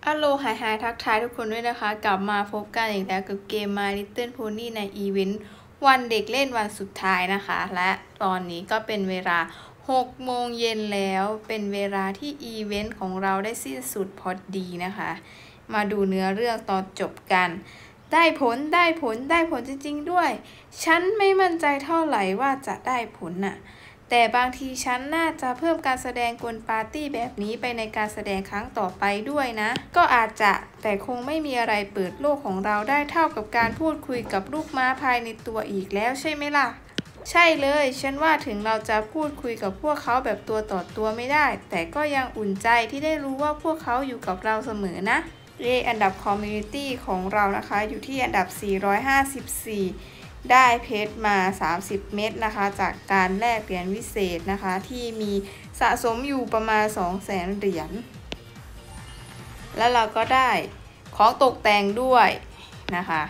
อัลโหลไฮทักทายทุกคนด้วยนะคะกลับมาพบกันอีกแล้วกับเกม My Little Pony ในอีเวนต์วันเด็กเล่นวันสุดท้ายนะคะและตอนนี้ก็เป็นเวลา6 โมงเย็นแล้วเป็นเวลาที่อีเวนต์ของเราได้สิ้นสุดพอดีนะคะมาดูเนื้อเรื่องตอนจบกันได้ผลจริงๆด้วยฉันไม่มั่นใจเท่าไหร่ว่าจะได้ผลน่ะแต่บางทีฉันน่าจะเพิ่มการแสดงกวนปาร์ตี้แบบนี้ไปในการแสดงครั้งต่อไปด้วยนะก็อาจจะแต่คงไม่มีอะไรเปิดโลกของเราได้เท่ากับการพูดคุยกับลูกม้าภายในตัวอีกแล้วใช่ไหมล่ะใช่เลยฉันว่าถึงเราจะพูดคุยกับพวกเขาแบบตัวต่อตัวไม่ได้แต่ก็ยังอุ่นใจที่ได้รู้ว่าพวกเขาอยู่กับเราเสมอนะอันดับคอมมูนิตี้ของเรานะคะอยู่ที่อันดับ454ได้เพชรมา30 เม็ดนะคะจากการแลกเหรียญวิเศษนะคะที่มีสะสมอยู่ประมาณ 200,000 เหรียญแล้วเราก็ได้ของตกแต่งด้วยนะคะ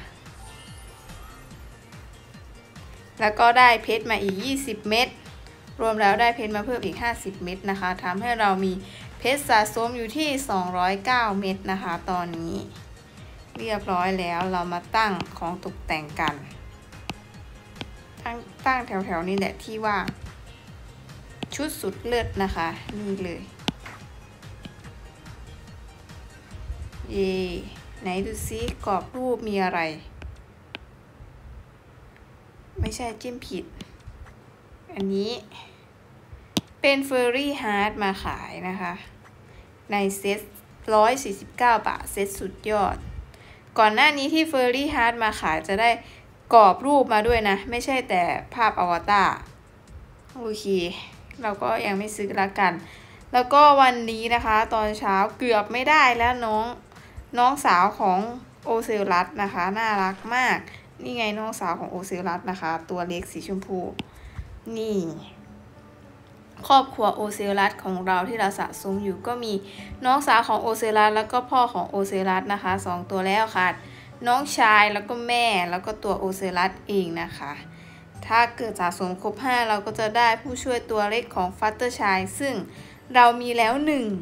แล้วก็ได้เพชรมาอีก20 เม็ดรวมแล้วได้เพชรมาเพิ่มอีก50 เม็ดนะคะทำให้เรามีเพชรสะสมอยู่ที่209 เม็ดนะคะตอนนี้เรียบร้อยแล้วเรามาตั้งของตกแต่งกันตั้งแถวๆนี้แหละที่ว่างชุดสุดเลิศนะคะนี่เลยเย่ไหนดูซิกรอบรูปมีอะไรไม่ใช่จิ้มผิดอันนี้เป็นเฟอร์รี่ฮาร์ดมาขายนะคะในเซ็ต149 บาทเซ็ตสุดยอดก่อนหน้านี้ที่เฟอร์รี่ฮาร์ดมาขายจะได้กรอบรูปมาด้วยนะไม่ใช่แต่ภาพอวตารโอเคเราก็ยังไม่ซื้อละกันแล้วก็วันนี้นะคะตอนเช้าเกือบไม่ได้แล้วน้องสาวของโอเซลัสนะคะน่ารักมากนี่ไงน้องสาวของโอเซลัสนะคะตัวเล็กสีชมพูนี่ครอบครัวโอเซลัสของเราที่เราสะสมอยู่ก็มีน้องสาวของโอเซลัสแล้วก็พ่อของโอเซลัสนะคะ2 ตัวแล้วค่ะน้องชายแล้วก็แม่แล้วก็ตัวโอเซลัสเองนะคะถ้าเกิดสะสมครบ5เราก็จะได้ผู้ช่วยตัวเล็กของฟัตเตอร์ชายซึ่งเรามีแล้ว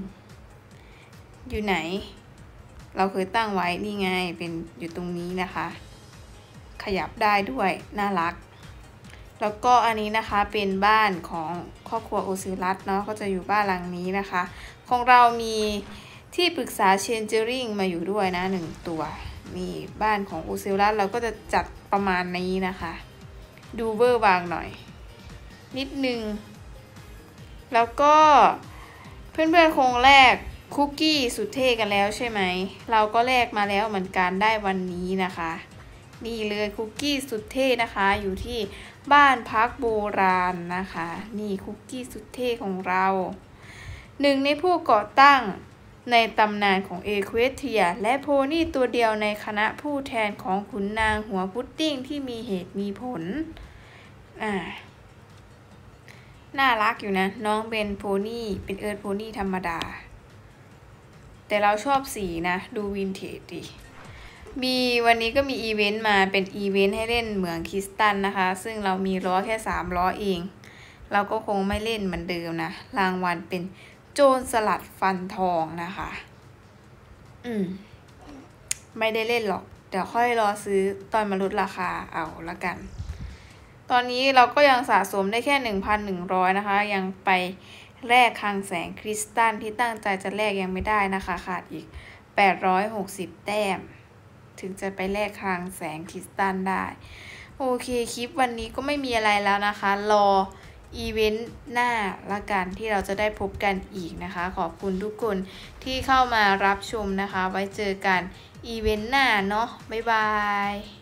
1อยู่ไหนเราเคยตั้งไว้นี่ไงเป็นอยู่ตรงนี้นะคะขยับได้ด้วยน่ารักแล้วก็อันนี้นะคะเป็นบ้านของครอบครัวโอซิลัสเนาะก็จะอยู่บ้านหลังนี้นะคะของเรามีที่ปรึกษาเชนเจอริงมาอยู่ด้วยนะ1 ตัวนี่บ้านของโอซิลัสเราก็จะจัดประมาณนี้นะคะดูเวอร์วางหน่อยนิดนึงแล้วก็เพื่อนๆคงแลกคุกกี้สุดเท่กันแล้วใช่ไหมเราก็แลกมาแล้วเหมือนกันได้วันนี้นะคะนี่เลยคุกกี้สุดเท่นะคะอยู่ที่บ้านพักโบราณนะคะนี่คุกกี้สุดเท่ของเรา1 ในผู้ก่อตั้งในตำนานของเอเควเทียและโพนี่ตัวเดียวในคณะผู้แทนของขุนนางหัวพุดดิ้งที่มีเหตุมีผลน่ารักอยู่นะน้องเป็นโพนี่เป็นเอิร์ธโพนี่ธรรมดาแต่เราชอบสีนะดูวินเทจดิมีวันนี้ก็มีอีเวนต์มาเป็นอีเวนต์ให้เล่นเหมืองคริสตัลนะคะซึ่งเรามีล้อแค่3 ล้อเองเราก็คงไม่เล่นเหมือนเดิมนะรางวัลเป็นโจรสลัดฟันทองนะคะไม่ได้เล่นหรอกเดี๋ยวค่อยรอซื้อตอนมาลดราคาเอาละกันตอนนี้เราก็ยังสะสมได้แค่ 1,100 นะคะยังไปแลกคลังแสงคริสตัลที่ตั้งใจจะแลกยังไม่ได้นะคะขาดอีก860 แต้มถึงจะไปแลกคลังแสงคริสตัลได้โอเคคลิปวันนี้ก็ไม่มีอะไรแล้วนะคะรออีเวนต์หน้าละกันที่เราจะได้พบกันอีกนะคะขอบคุณทุกคนที่เข้ามารับชมนะคะไว้เจอกันอีเวนต์หน้าเนาะบ๊ายบาย